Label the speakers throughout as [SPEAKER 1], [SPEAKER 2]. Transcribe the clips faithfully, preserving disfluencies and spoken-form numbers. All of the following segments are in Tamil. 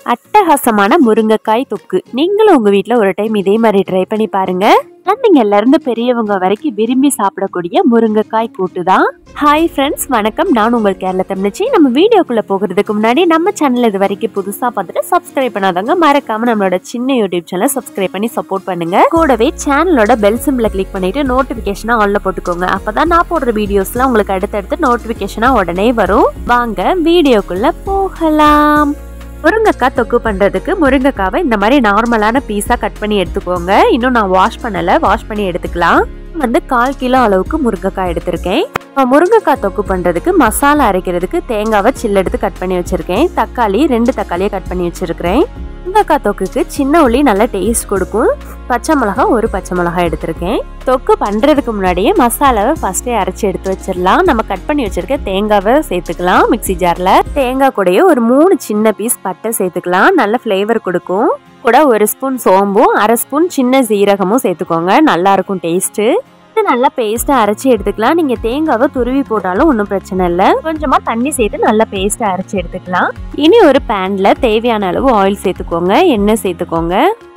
[SPEAKER 1] அட்டகாசமான முருங்கைக்காய் தொக்கு. நீங்களும் உங்க வீட்ல ஒரு டைம் இதே மாதிரி ட்ரை பண்ணி பாருங்க. குழந்தைங்கள்ல இருந்து பெரியவங்க வரைக்கும் விரும்பி சாப்பிடக்கூடிய முருங்கைக்காய் கூட்டு தான். ஹாய் ஃப்ரெண்ட்ஸ், வணக்கம். நான் உங்கள் கேரள தமிழ்ச்சி. நம்ம வீடியோக்குள்ள போகிறதுக்கு முன்னாடி நம்ம சேனல் இது வரைக்கும் புதுசா பார்த்துட்டு சப்ஸ்கிரைப் பண்ணாதவங்க மறக்காம நம்மளோட சின்ன யூடியூப் சேனல் சப்ஸ்கிரைப் பண்ணி சப்போர்ட் பண்ணுங்க. கூடவே சேனலோட பெல் சிம்பிளை கிளிக் பண்ணிட்டு நோட்டிபிகேஷனா ஆன்ல போட்டுக்கோங்க. அப்பதான் நான் போடுற வீடியோஸ்லாம் உங்களுக்கு அடுத்தடுத்து நோட்டிபிகேஷனா உடனே வரும். வாங்க வீடியோக்குள்ள போகலாம். முருங்கைக்காய் தொக்கு பண்ணுறதுக்கு முருங்கைக்காவை இந்த மாதிரி நார்மலான பீஸாக கட் பண்ணி எடுத்துக்கோங்க. இன்னும் நான் வாஷ் பண்ணலை, வாஷ் பண்ணி எடுத்துக்கலாம். வந்து கால் கிலோ அளவுக்கு முருங்கைக்காய் எடுத்திருக்கேன். முருங்கைக்காய் தொக்கு பண்ணுறதுக்கு மசாலா அரைக்கிறதுக்கு தேங்காவை சில்லு எடுத்து கட் பண்ணி வச்சுருக்கேன். தக்காளி ரெண்டு தக்காளியை கட் பண்ணி வச்சுருக்கிறேன். முருங்கைக்காய் தொக்குக்கு சின்ன உள்ளி நல்லா டேஸ்ட் கொடுக்கும். பச்சை மிளகா ஒரு பச்சை மிளகா எடுத்திருக்கேன். தொக்கு பண்ணுறதுக்கு முன்னாடியே மசாலாவை ஃபர்ஸ்டே அரைச்சி எடுத்து வச்சிடலாம். நம்ம கட் பண்ணி வச்சிருக்க தேங்காவை சேர்த்துக்கலாம் மிக்சி ஜாரில். தேங்காய் கூடயே ஒரு மூணு சின்ன பீஸ் பட்டை சேர்த்துக்கலாம். நல்ல ஃப்ளேவர் கொடுக்கும். கூட ஒரு ஸ்பூன் சோம்பும் அரை ஸ்பூன் சின்ன சீரகமும் சேர்த்துக்கோங்க. நல்லா இருக்கும் டேஸ்ட்டு. நல்லா பேஸ்ட்டா அரைச்சி எடுத்துக்கலாம். நீங்க தேங்காவை துருவி போட்டாலும் ஒன்றும் பிரச்சனை இல்லை. கொஞ்சமா தண்ணி சேர்த்து நல்லா பேஸ்ட்டா அரைச்சி எடுத்துக்கலாம். இனி ஒரு பேன்ல தேவையான அளவு ஆயில் சேர்த்துக்கோங்க. எண்ணெய் சேர்த்துக்கோங்க.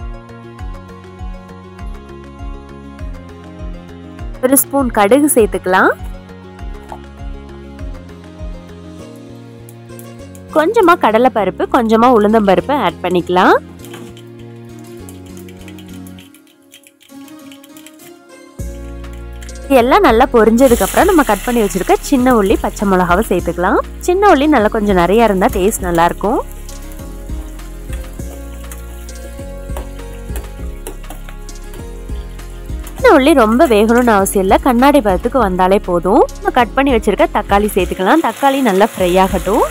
[SPEAKER 1] ஒரு ஸ்பூன் கடுகு சேர்த்துக்கலாம். கொஞ்சமா கடலை பருப்பு, கொஞ்சமா உளுந்தம் பருப்பு ஆட் பண்ணிக்கலாம். எல்லாம் நல்லா பொரிஞ்சதுக்கு அப்புறம் நம்ம கட் பண்ணி வச்சிருக்க சின்ன உள்ளி பச்சை மிளகாவை சேர்த்துக்கலாம். சின்ன உள்ளி நல்லா கொஞ்சம் நிறைய இருந்தா டேஸ்ட் நல்லா இருக்கும். சின்ன உள்ளி ரொம்ப வேகணும்னு அவசியம் இல்லை. கண்ணாடி பதத்துக்கு வந்தாலே போதும். நம்ம கட் பண்ணி வச்சிருக்க தக்காளி சேர்த்துக்கலாம். தக்காளி நல்லா ஃப்ரை ஆகட்டும்.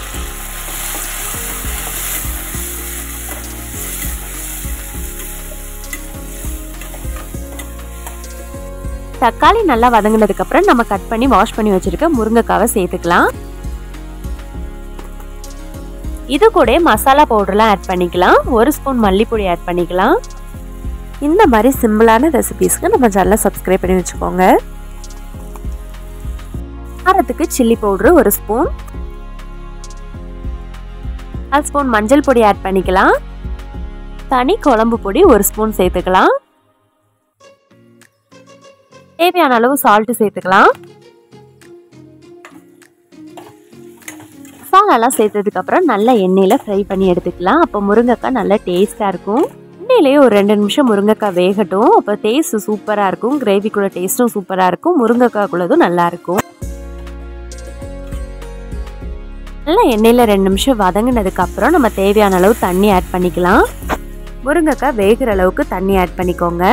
[SPEAKER 1] தக்காளி நல்லா வதங்கினதுக்கு அப்புறம் நம்ம கட் பண்ணி வாஷ் பண்ணி வச்சிருக்க முருங்கைக்காவை சேர்த்துக்கலாம். இது கூட மசாலா பவுடர்லாம் ஆட் பண்ணிக்கலாம். ஒரு ஸ்பூன் மல்லிப்பொடி ஆட் பண்ணிக்கலாம். இந்த மாதிரி சிம்பிளான ரெசிபீஸ்க்கு நம்ம சேனலை சப்ஸ்கிரைப் பண்ணி வச்சுக்கோங்க. காரத்துக்கு சில்லி பவுடர் ஒரு ஸ்பூன், அரை ஸ்பூன் மஞ்சள் பொடி ஆட் பண்ணிக்கலாம். தனி குழம்பு பொடி ஒரு ஸ்பூன் சேர்த்துக்கலாம். தேவையான அளவு சால்ட் சேர்த்துக்கலாம். மசாலாலாம் சேர்த்ததுக்கு அப்புறம் நல்லா எண்ணெயில ஃப்ரை பண்ணி எடுத்துக்கலாம். அப்போ முருங்கைக்காய் நல்லா டேஸ்டா இருக்கும். எண்ணெயிலேயே ஒரு ரெண்டு நிமிஷம் முருங்கைக்காய் வேகட்டும். அப்போ டேஸ்ட் சூப்பரா இருக்கும். கிரேவி கூட டேஸ்டும் சூப்பரா இருக்கும். முருங்கைக்காய் குள்ளதும் நல்லா இருக்கும். நல்லா எண்ணெயில ரெண்டு நிமிஷம் வதங்கினதுக்கு அப்புறம் நம்ம தேவையான அளவு தண்ணி ஆட் பண்ணிக்கலாம். முருங்கைக்காய் வேகிற அளவுக்கு தண்ணி ஆட் பண்ணிக்கோங்க.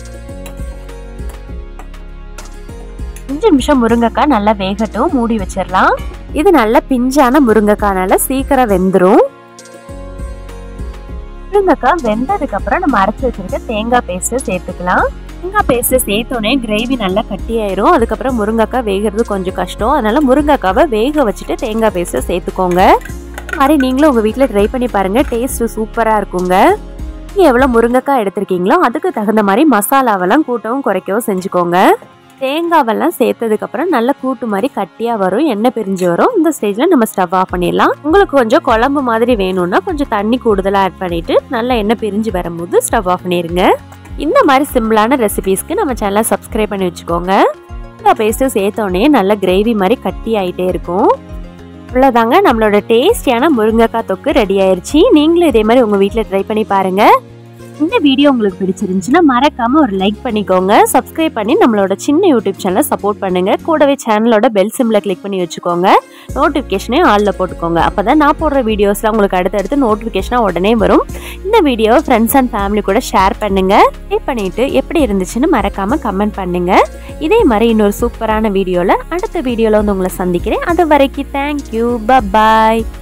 [SPEAKER 1] அஞ்சு நிமிஷம் முருங்கைக்காய் நல்லா வேகட்டும். மூடி வச்சிடலாம். இது நல்ல பிஞ்சான முருங்கைக்காய்னால சீக்கிரம் வெந்துடும். முருங்கைக்காய் வெந்ததுக்கு அப்புறம் நம்ம அரைச்சி வச்சிருக்க தேங்காய் பேஸ்ட் சேர்த்துக்கலாம். தேங்காய் பேஸ்ட் சேர்த்தோன்னே கிரேவி நல்லா கட்டியாயிரும். அதுக்கப்புறம் முருங்கைக்காய் வேகிறது கொஞ்சம் கஷ்டம். அதனால முருங்கைக்காவை வேக வச்சுட்டு தேங்காய் பேஸ்ட் சேர்த்துக்கோங்க. இந்த மாதிரி நீங்களும் உங்க வீட்டில் ட்ரை பண்ணி பாருங்க. டேஸ்ட் சூப்பரா இருக்குங்க. நீங்க எவ்வளவு முருங்கைக்காய் எடுத்திருக்கீங்களோ அதுக்கு தகுந்த மாதிரி மசாலாவெல்லாம் கூட்டவும் குறைக்கவும் செஞ்சுக்கோங்க. தேங்காவெல்லாம் சேர்த்ததுக்கு அப்புறம் நல்ல கூட்டு மாதிரி கட்டியா வரும். எண்ணெய் பிரிஞ்சு வரும். இந்த ஸ்டேஜ்ல நம்ம ஸ்டவ் ஆஃப் பண்ணிடலாம். உங்களுக்கு கொஞ்சம் குழம்பு மாதிரி வேணும்னா கொஞ்சம் தண்ணி கூடுதலா ஆட் பண்ணிட்டு நல்லா எண்ணெய் பிரிஞ்சு வரும்போது ஸ்டவ் ஆஃப் பண்ணிருங்க. இந்த மாதிரி சிம்பிளான ரெசிபீஸ்க்கு நம்ம சேனலை சப்ஸ்கிரைப் பண்ணி வச்சுக்கோங்க. இந்த பேஸ்ட் சேர்த்தோடனே நல்ல கிரேவி மாதிரி கட்டி ஆயிட்டே இருக்கும். அவ்வளோதாங்க, நம்மளோட டேஸ்டியான முருங்கைக்காய் தொக்கு ரெடி ஆயிருச்சு. நீங்களும் இதே மாதிரி உங்க வீட்டில் ட்ரை பண்ணி பாருங்க. இந்த வீடியோ உங்களுக்கு பிடிச்சிருந்துச்சுன்னா மறக்காம ஒரு லைக் பண்ணிக்கோங்க. சப்ஸ்கிரைப் பண்ணி நம்மளோட சின்ன யூடியூப் சேனலை சப்போர்ட் பண்ணுங்க. கூடவே சேனலோட பெல் சிம்பிளை கிளிக் பண்ணி வச்சுக்கோங்க. நோட்டிஃபிகேஷனையும் ஆல்ல போட்டுக்கோங்க. அப்பதான் நான் போடுற வீடியோஸ்லாம் உங்களுக்கு அடுத்தடுத்து நோட்டிஃபிகேஷனாக உடனே வரும். இந்த வீடியோவை ஃப்ரெண்ட்ஸ் அண்ட் ஃபேமிலி கூட ஷேர் பண்ணுங்க. ஷேர் பண்ணிட்டு எப்படி இருந்துச்சுன்னு மறக்காம கமெண்ட் பண்ணுங்க. இதே மாதிரி இன்னொரு சூப்பரான வீடியோல அடுத்த வீடியோல வந்து உங்களை சந்திக்கிறேன். அது வரைக்கும் தேங்க்யூ, பாய்.